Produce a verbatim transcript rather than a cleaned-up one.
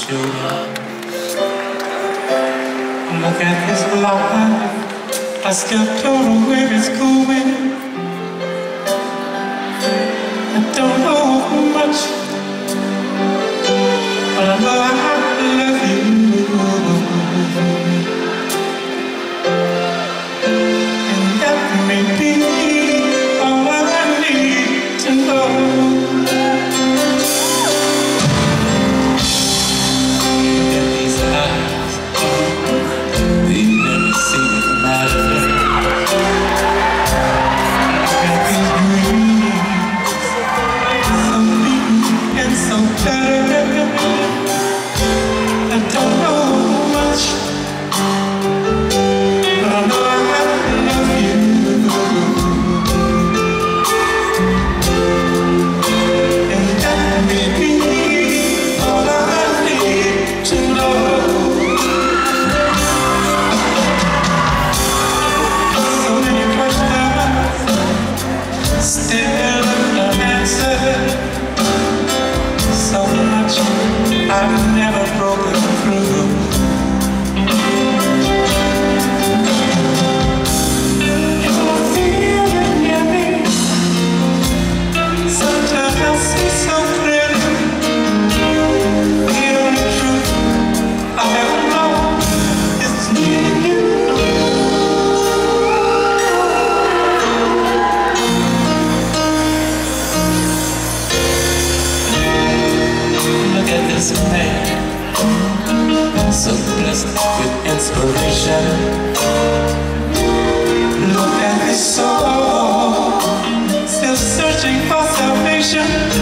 shoulder. Look at his life, I still don't know where it's going. I don't know much, but I know I love you. And that may be all I need to know. I've never broken through. If I feel it near me, sometimes I see so clearly. The only truth I ever know is near you. Look at this man, so blessed with inspiration. Look at his soul, still searching for salvation.